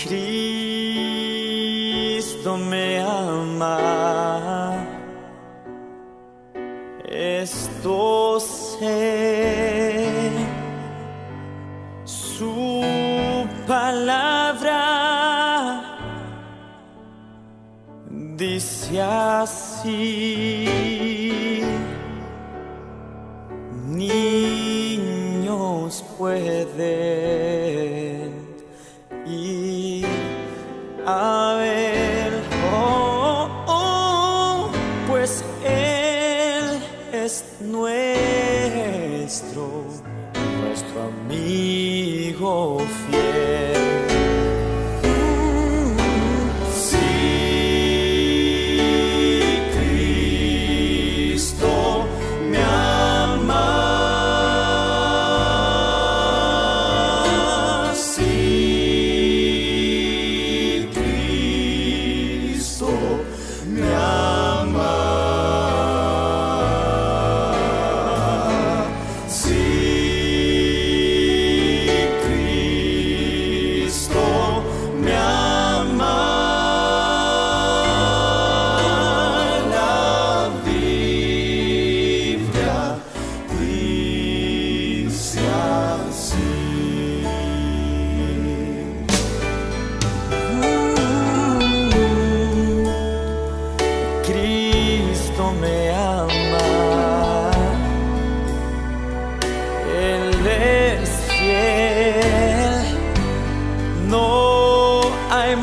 Cristo me ama, esto sé, su palabra dice así: niños pueden ir a ver, pues Él es nuestro amigo fiel. Cristo me ama, Él es fiel, no hay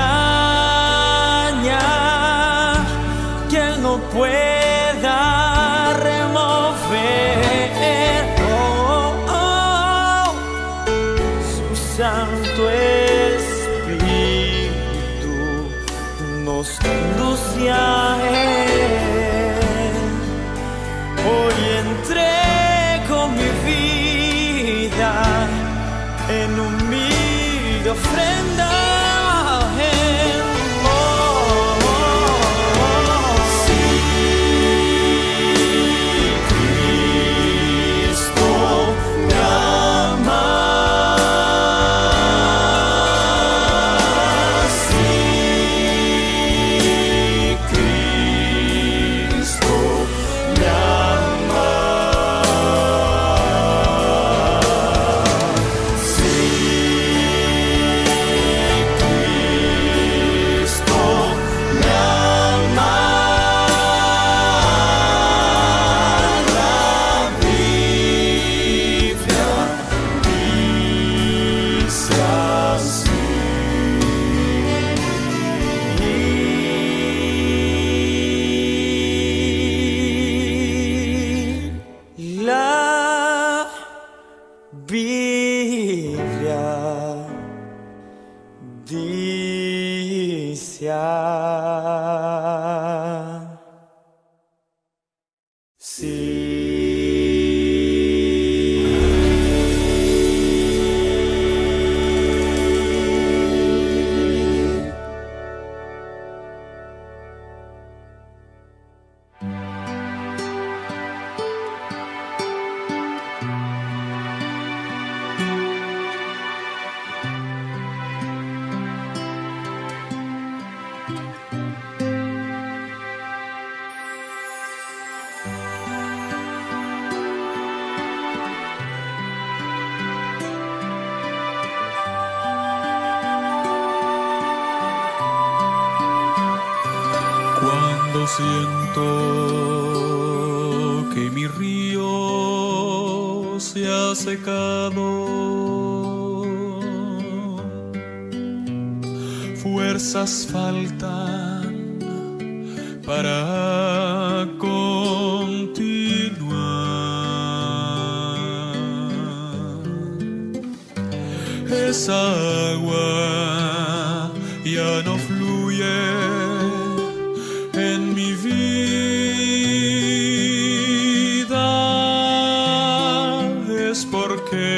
montaña que Él no pueda remover. Su Santo Espíritu nos conduce a Él. Hoy entrego mi vida en humilde ofrenda a Él. Sí, Cristo me ama. La Biblia dice así. Cuando siento que mi río se ha secado, fuerzas faltan para continuar. Esa agua ya no fluye en mi vida, es porque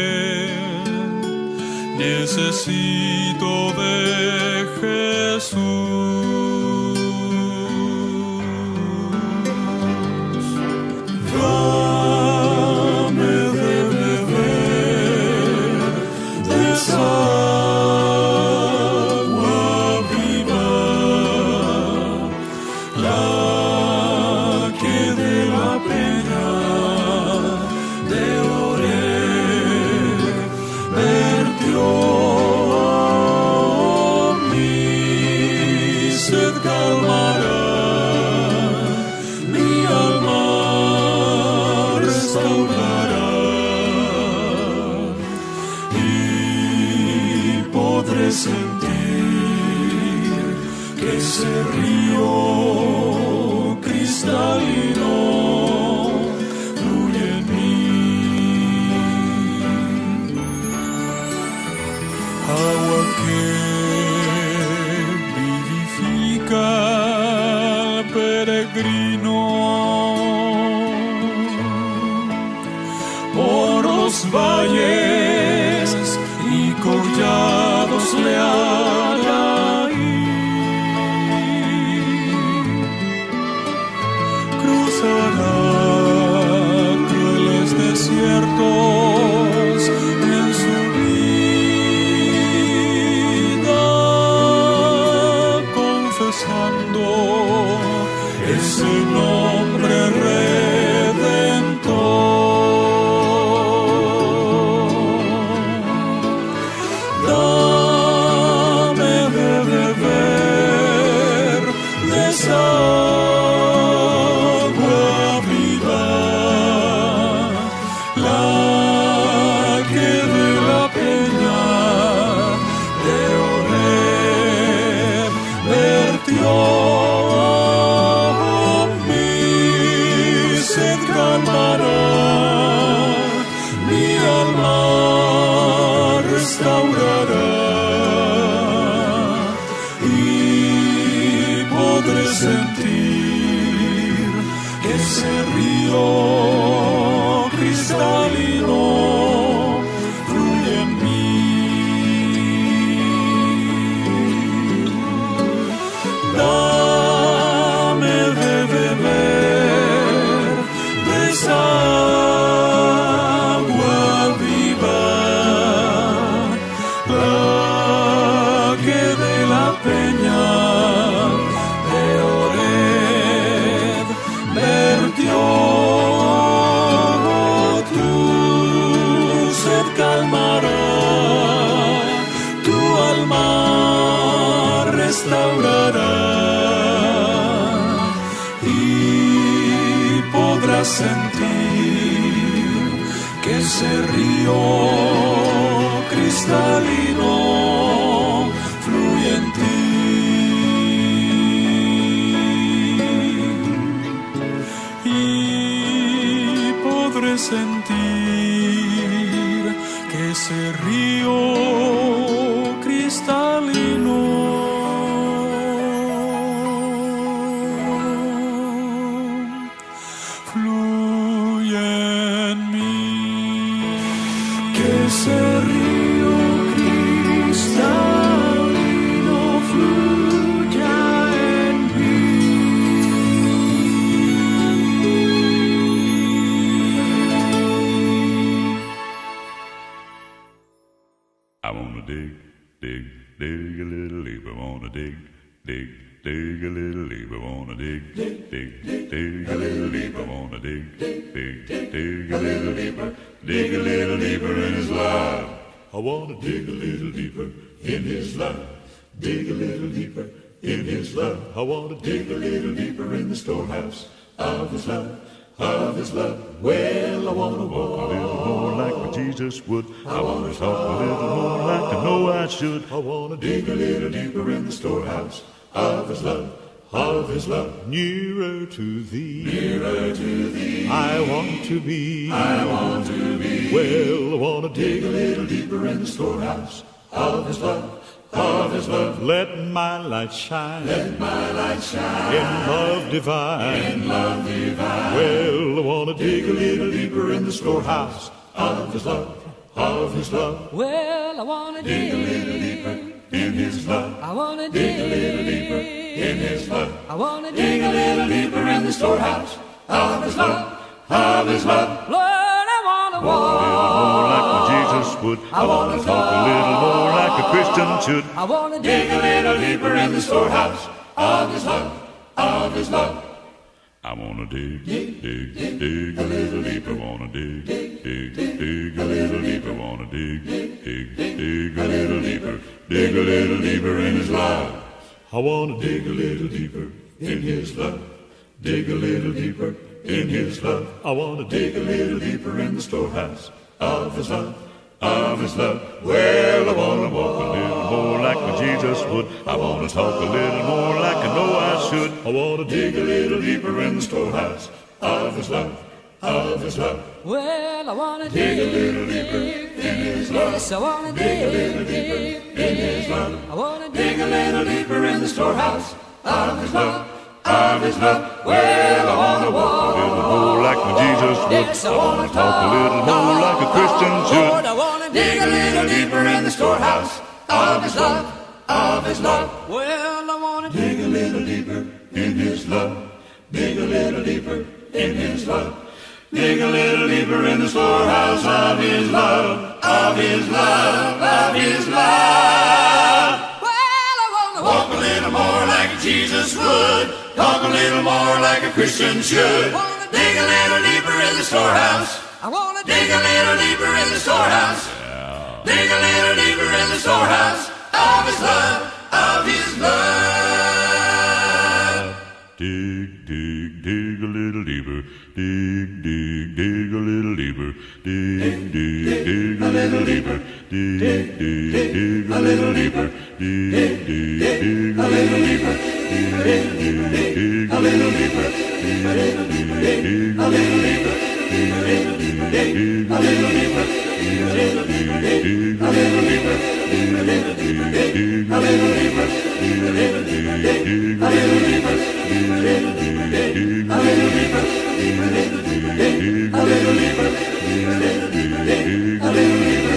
necesito de Jesús. Dame de beber de esa sed calmará, mi alma restaurará, y podré sentir que ese río cristalino fluye en mí. Agua que vivifica al peregrino, por los valles y collados le haga ir, cruzará crueles desiertos en su vida, confesando ese nombre redentor. Dame de beber de esa agua viva, la que de la peña de Horeb vertió. Mi sed calmará, mi alma restaurará, y podré sentir que ese río cristalino fluye en mí. Dame de beber de esa agua viva, la que de la peña de Horeb vertió. Tu sed calmará, tu alma restaurará, y podrás sentir que ese río cristalino fluye en ti. Y podré sentir que ese río cristalino fluye en mí. Que ese río cristalino fluya en mí. I wanna dig, dig, dig a little deeper. Wanna dig, dig, dig a little deeper. Wanna dig, dig, dig a little deeper. Wanna dig, dig, dig a little deeper. Dig a little deeper in His love. I wanna dig a little deeper in His love. Dig a little deeper in His love. I wanna dig a little deeper in the storehouse of His love. Of His love. Well, I wanna walk a little more like what Jesus would. I wanna talk a little more like I know I should. I wanna dig a little deeper in the storehouse of His love. Of His love. Nearer to Thee. Nearer to Thee. I want to be. I want to be. Well, I wanna dig a little deeper in the storehouse of His love. Of His love. Let my light shine. Let my light shine. In love divine. In love divine. Well, I wanna dig a little deeper in the storehouse of His love. Of His love. Well, I wanna dig a little deeper in His love. I wanna Dig a little deeper in His love. I wanna Dig a little deeper in the storehouse of His love. Of His love. Lord, I wanna Walk a little more like what Jesus would. I wanna talk a little more like a Christian should. I wanna Dig a little deeper in the storehouse of His love. Of His love. I wanna dig, dig, dig a little deeper. Wanna dig, dig, dig a little deeper. Wanna dig, dig, dig a little deeper. Dig a little deeper in His love. I wanna dig a little deeper in His love. Dig a little deeper in His love. I wanna dig a little deeper in the storehouse of His love. Of His love. Well, I wanna walk a little more like my Jesus would. I wanna talk a little more like I know I should. I wanna dig a little deeper in the storehouse of His love. Of His love. Well, I wanna Dig a little deeper in His love. Yes, I wanna Dig a little deeper in His love. I wanna Dig a little deeper in the storehouse of His love. Of His love. Well, I wanna walk a little more like my Jesus would. Yes, I wanna talk a little more like a Christian should. I wanna Dig a little deeper in the storehouse of His love. Of His love. Well, I wanna Dig a little deeper in His love. Dig a little deeper in His love. Dig a little deeper in the storehouse of His love. Of His love. Of His love. Well, I wanna Walk a little more like Jesus would. Talk a little more like a Christian should. Dig a little deeper in the storehouse. I wanna Dig a little deeper in the storehouse. Dig a little deeper in the storehouse of His love. Of His love. Dig, dig, dig a little deeper. Dig, dig, dig a little deeper. Dig, dig, dig a little deeper. Dig, dig, dig a little deeper. Dig, dig, dig a little deeper. Dig, dig, dig a little deeper. Dig, dig, dig a little deeper. Dig, dig, dig a little deeper. Dig, dig, dig a little deeper. Dig, dig, dig a little deeper. Dig, dig, dig a little deeper. Dig, dig, dig a little deeper. Dig, dig, dig a little deeper. Dig, dig, dig a little deeper.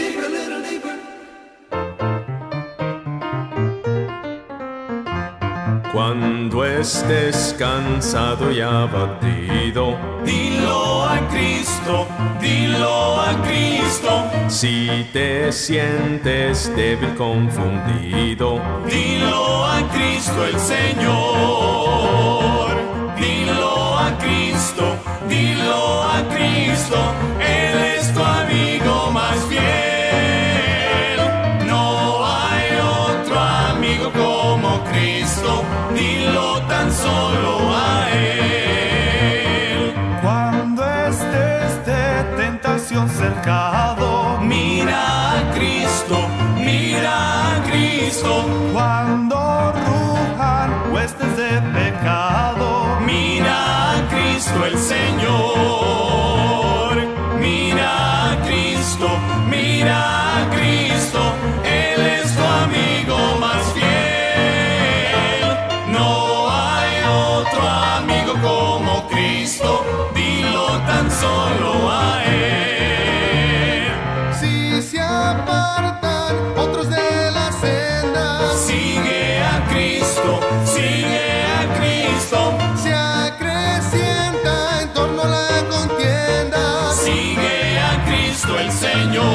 Cuando estés cansado y abatido, Dilo a Cristo, dilo a Cristo, si te sientes débil, confundido, dilo a Cristo el Señor. Dilo a Cristo, dilo a Cristo, Él es tu amigo más fiel. No hay otro amigo como Cristo, dilo tan solo a Él. Cuando estés de tentación cercado, Mira a Cristo, mira a Cristo, cuando rujan huestes de pecado, mira a Cristo el Señor. Mira a Cristo, mira a Cristo, Él es tu amigo más fiel. No hay otro amigo como Cristo, dilo tan solo a Él. si se apartan otros de la senda, Sigue a Cristo, sigue a Cristo, se acrecienta en torno a la contienda. sigue a Cristo el Señor.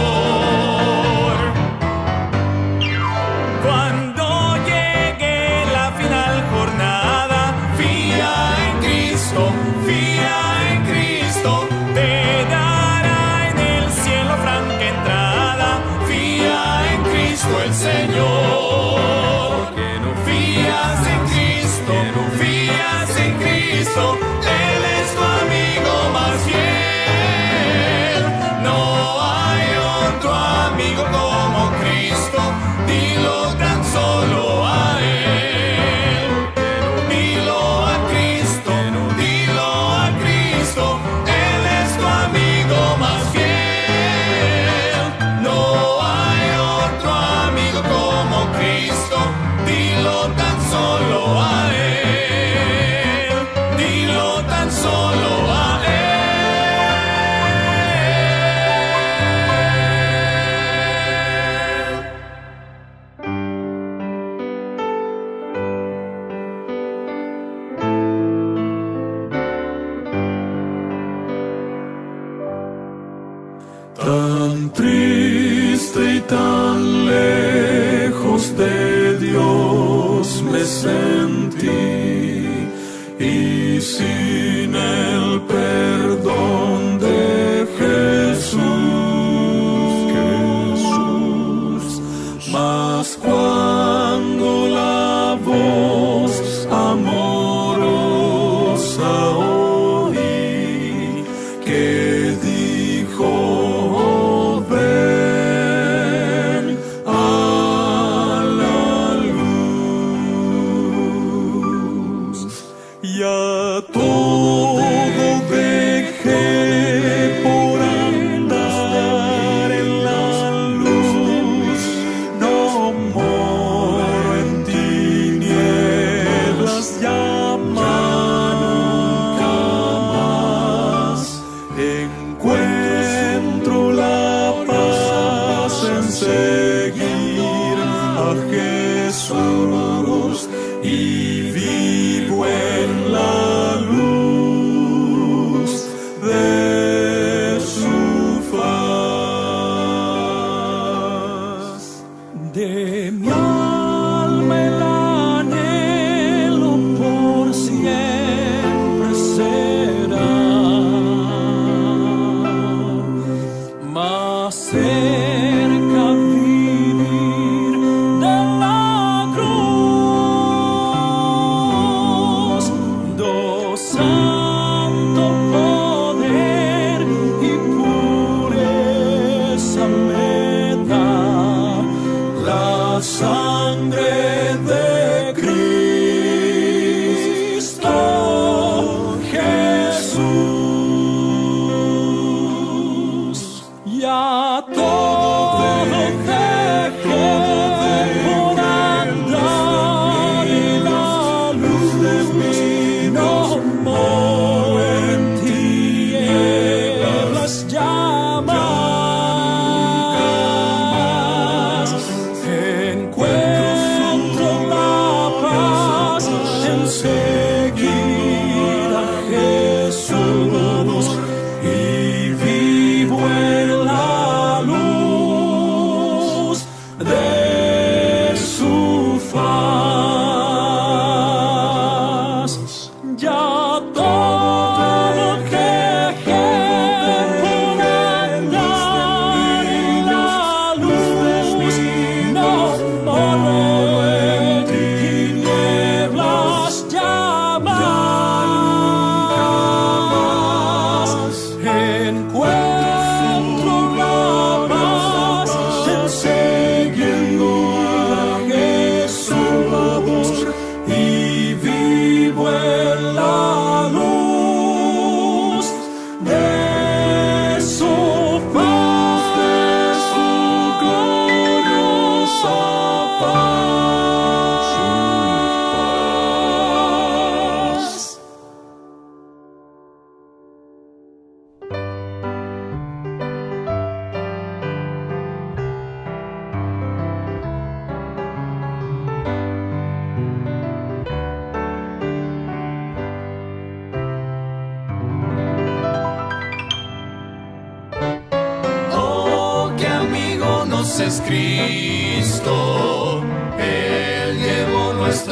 Cuando llegue la final jornada, fía en Cristo, te dará en el cielo franca entrada. Fía en Cristo el Señor. Fías en Cristo, fías en Cristo, Él es tu amigo más fiel. No hay otro amigo como Cristo, dilo tan solo a Él. Dilo a Cristo, Él es tu amigo más fiel. No hay otro amigo como Cristo, dilo tan solo a Él. Dilo tan solo a Él. tan triste y tan lejos de Dios me sentí, y sin el perdón de Jesús, mas cuando la todo dejé por andar en la luz, no moro en tinieblas ya más. Encuentro la paz en seguir a Jesús y vivo en la luz de su faz. De mi alma el anhelo por siempre será más cerca vivir de la cruz, do santo poder y pureza me da la sangre de Cristo Jesús. Ya todo dejé por andar en la luz de mí, no moro en tinieblas ya más. Encuentro la paz en seguir a Jesús y vivo en la luz de su faz. Ya todo dejé por andar en la luz, no moro en tinieblas ya más. Encuentro la paz en seguir a Jesús y vivo en la luz de su paz, de su gloriosa paz. Oh, qué amigo nos es Cristo, Él llevó nuestro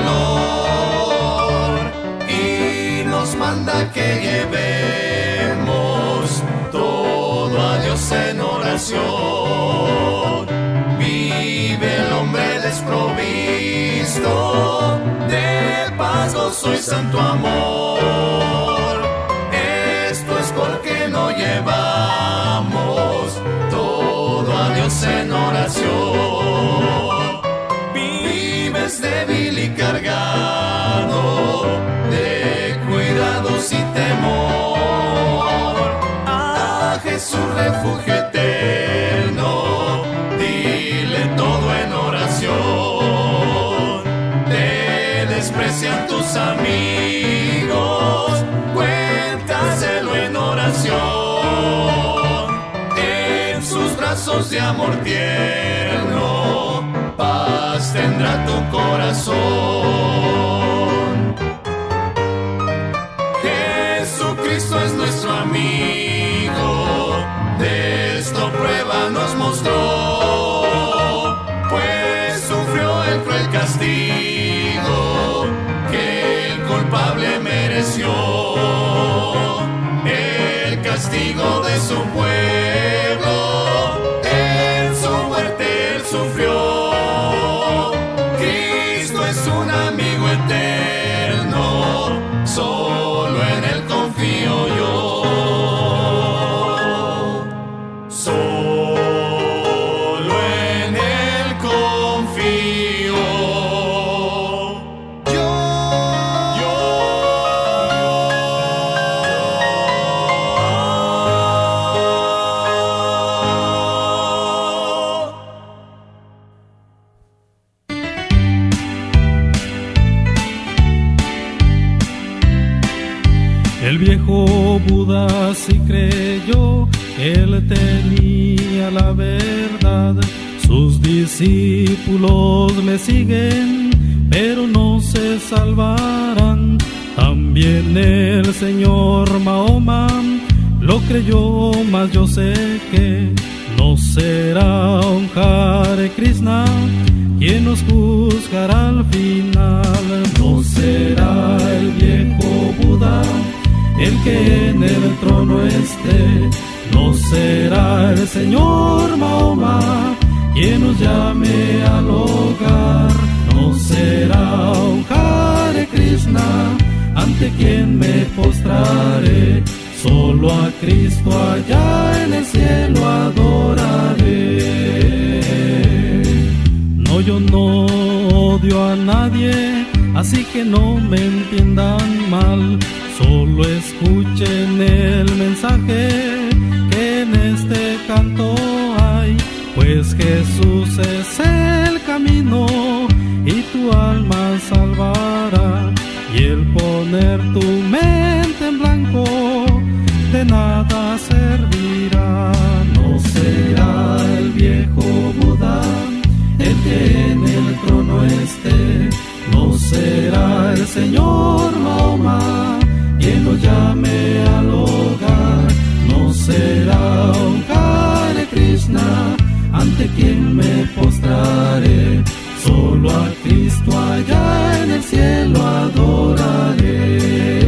dolor y nos manda que llevemos todo a Dios en oración. Vive el hombre desprovisto de paz, gozo y santo amor. Esto es porque no llevamos todo a Dios en oración. Vives débil y cargado de cuidados y temor. A Jesús refugio eterno, dile todo en oración. Te desprecian tus amigos, cuéntaselo en oración. En sus brazos de amor tierno, paz tendrá tu corazón. Jesucristo es nuestro amigo, de esto prueba nos mostró, pues sufrió el cruel castigo que el culpable mereció. El castigo de su pueblo, en su muerte él sufrió. Cristo es un amigo eterno, solo en él confío yo. Solo en él confío. Yo El viejo Buda sí creyó que él tenía la verdad. Sus discípulos le siguen, pero no se salvarán. También el señor Mahoma lo creyó, mas yo sé que no será un Hare Krishna quien nos juzgará al final. No será el viejo Buda el que en el trono esté, no será el señor Mahoma quien nos llame al hogar. No será un Hare Krishna ante quien me postraré, solo a Cristo allá en el cielo adoraré. No, yo no odio a nadie, así que no me entiendan mal. Solo escuchen el mensaje que en este canto hay, pues Jesús es el camino y tu alma salvará. Y el poner tu mente en blanco de nada servirá. No será el viejo Buda el que en el trono esté, no será el señor Mahoma quien nos llame al hogar. No será un Hare Krishna ante quien me postraré, solo a Cristo allá en el cielo adoraré.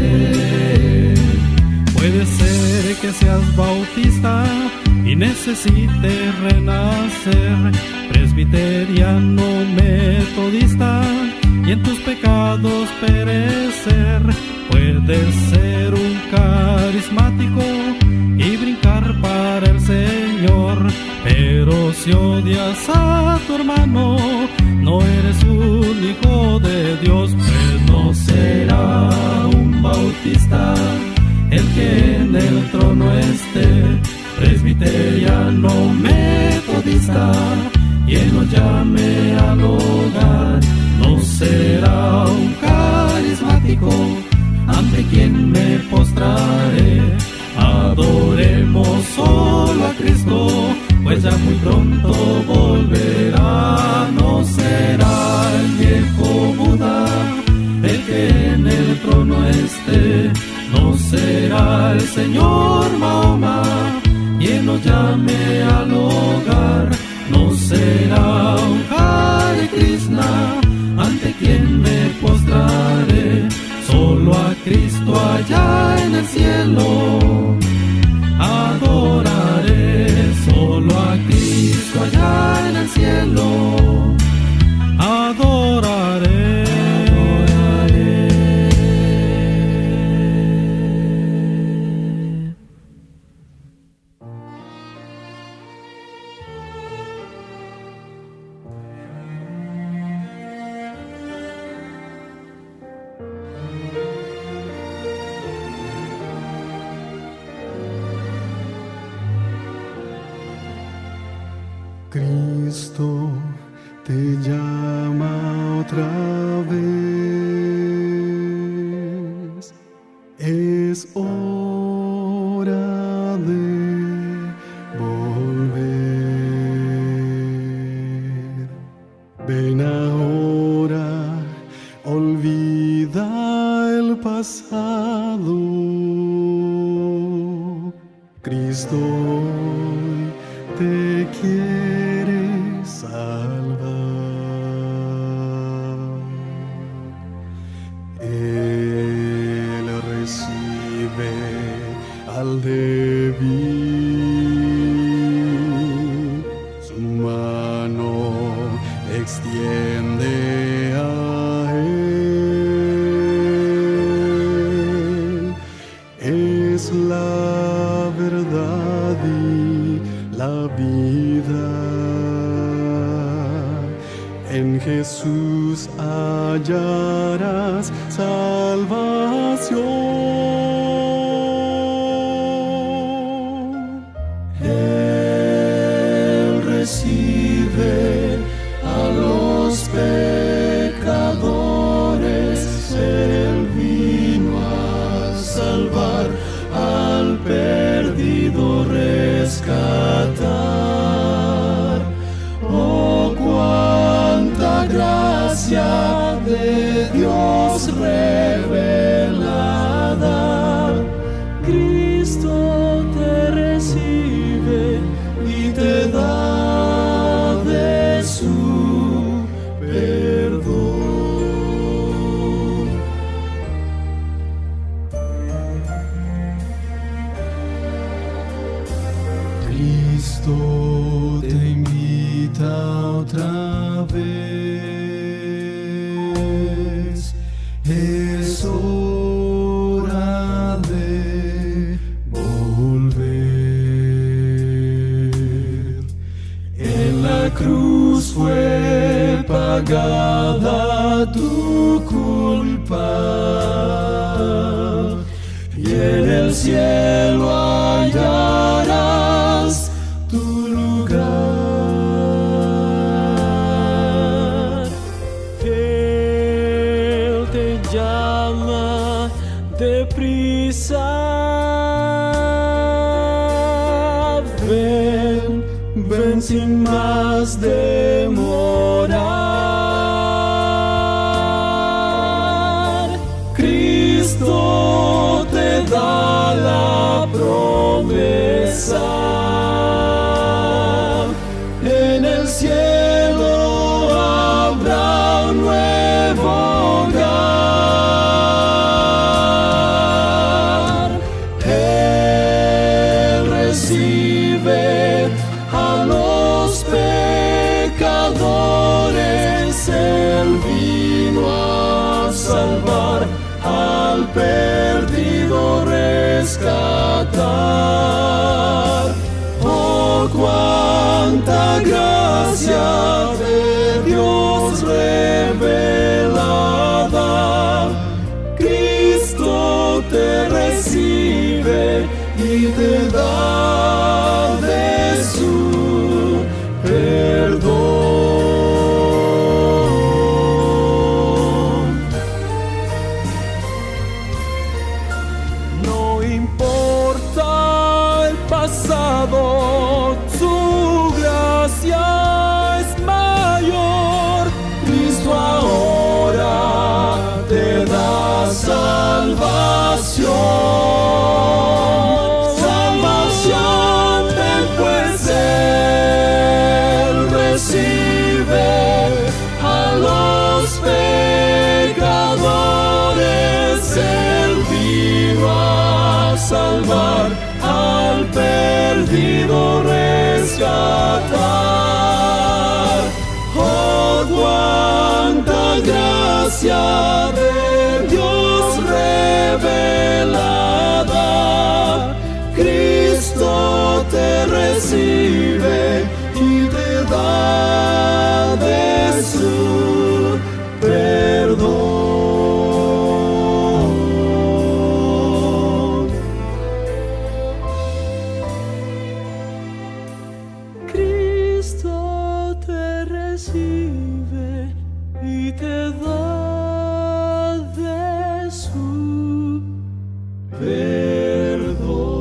Puede ser que seas bautista y necesites renacer, presbiteriano, metodista, y en tus pecados perecer. Puedes ser un carismático y brincar para el Señor, pero si odias a tu hermano, no eres un hijo de Dios. Pues no será un bautista el que en el trono esté, presbiteriano, metodista, quien nos llame al hogar. No será un carismático ante quien me postraré, adoremos solo a Cristo, pues ya muy pronto volverá. No será el viejo Buda el que en el trono esté, no será el señor Mahoma quien nos llame al hogar. No será un Hare Krishna ante quien me postraré, solo a Cristo allá en el cielo adoraré, solo a Cristo allá en el cielo adoraré. Cristo te llama otra vez, es hora de volver. Ven ahora, olvida el pasado. Cristo hoy te quiere salvar. Él recibe al débil, su mano extiende a él. Es la verdad y la vida. En Jesús hallarás salvación. Él recibe a los pecadores, Él vino a salvar. Dios revelada. Cristo te recibe y te da de su perdón. Cristo te invita otra vez. Es hora de volver. En la cruz fue pagada tu culpa y en el cielo hallarás tu lugar. Él te llama deprisa. Ven, ven sin más demorar. Cristo te da la promesa. En el cielo habrá un nuevo hogar. Él recibe a los pecadores. Él vino a salvar, al perdido rescatar. Oh, cuánta gracia de Dios revelada. Cristo te recibe y te da de su perdón. No importa el pasado, su gracia es mayor. Cristo ahora te da salvación. Salvación ven pues, Él recibe a los pecadores. Él vino a salvar, al perdido rescatar. Oh, cuánta gracia de Dios revelada. Cristo te recibe y te da de su perdón. Cristo te recibe y te da de su perdón.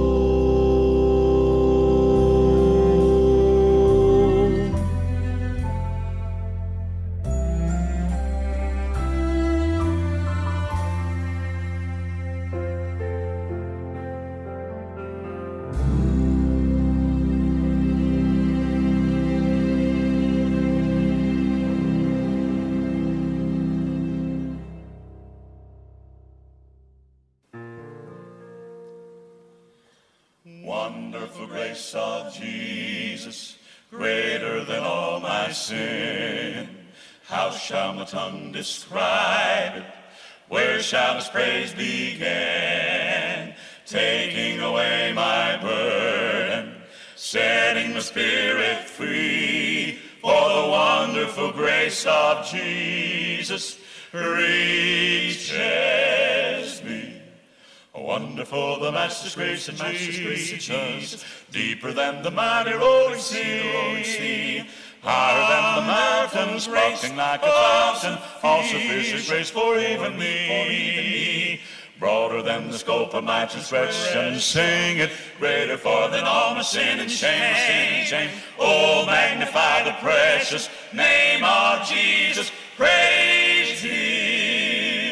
Wonderful grace of Jesus, greater than all my sin. How shall my tongue describe it? Where shall its praise begin? Taking away my burden, setting my spirit free. For the wonderful grace of Jesus reaches me. Wonderful the Master's grace of Jesus, deeper than the mighty rolling sea, higher than the mountains, sparkling like a fountain, all sufficient grace for even me. Broader than the scope of my transgression, sing it, greater far than all my sin and shame. Oh, magnify the precious name of Jesus, praise Him.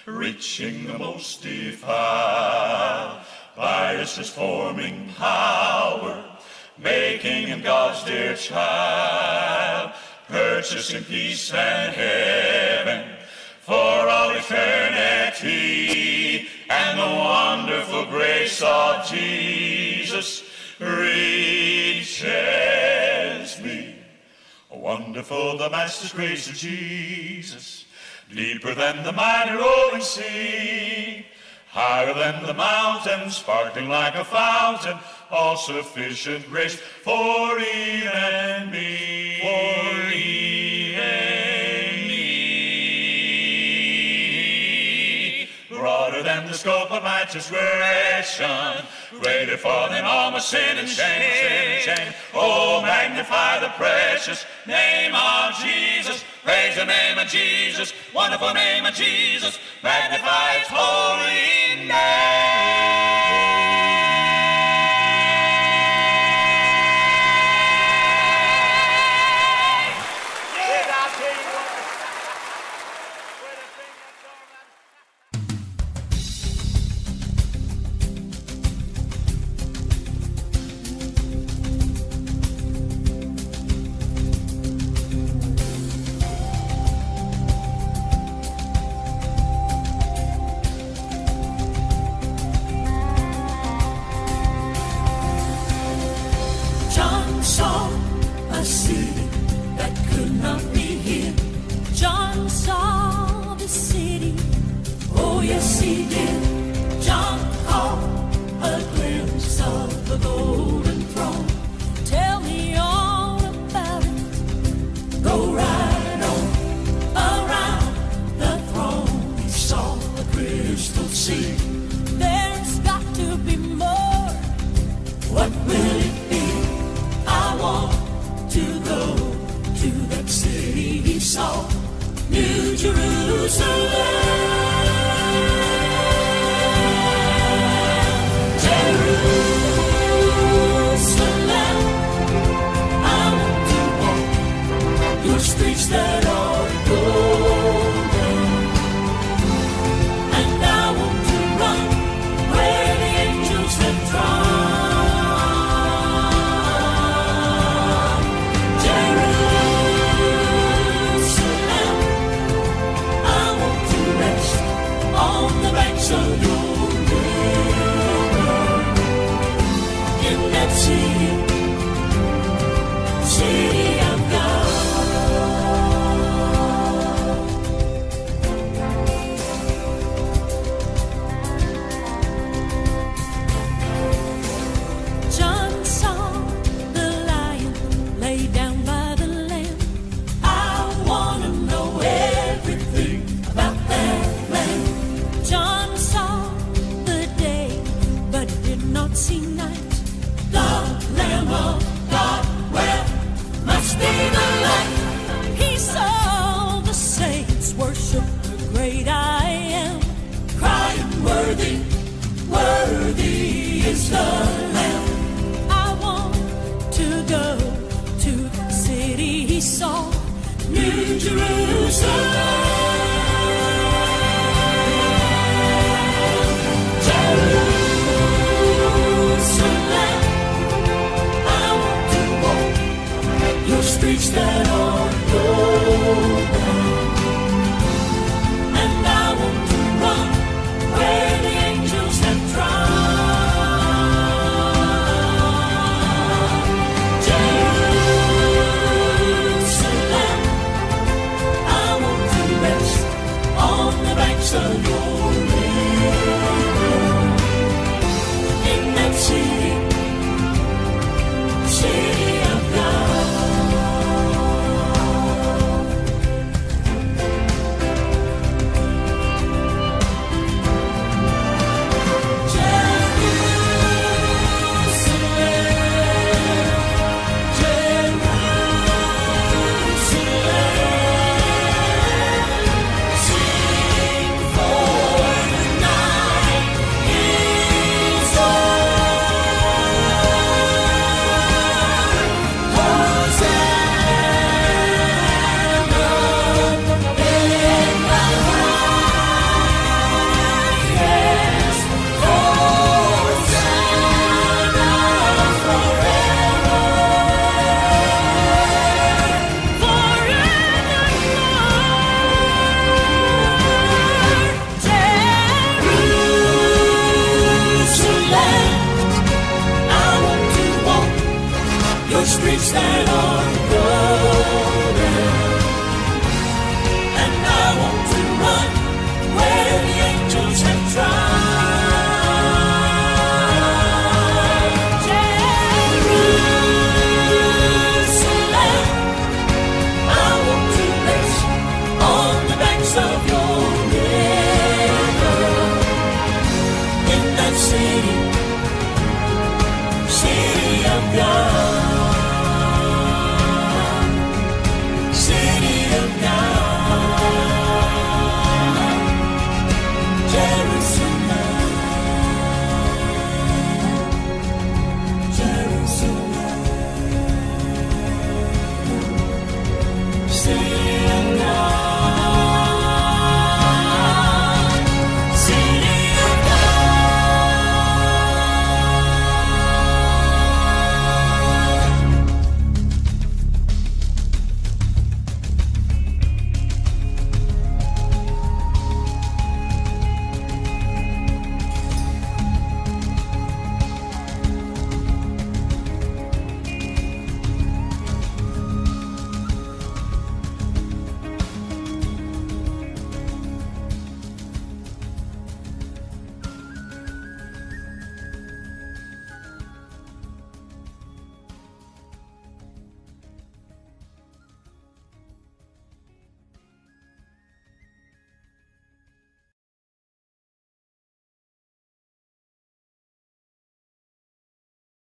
reaching the most defiled. Bias forming power, making him God's dear child, purchasing peace and heaven for all eternity, and the wonderful grace of Jesus reaches me. Wonderful the Master's grace of Jesus, deeper than the mighty rolling sea, higher than the mountain, sparkling like a fountain, all sufficient grace for Eve and me. For Eve and me. Broader than the scope of my transgression, greater far than all my sin and shame. Oh, magnify the precious name of Jesus. Praise the name of Jesus. Wonderful name of Jesus. Magnify his holy name. City of God. Sí.